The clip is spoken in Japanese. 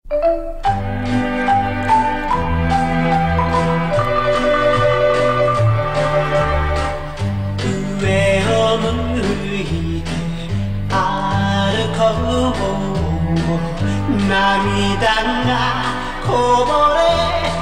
上を向いて歩こう涙がこぼれ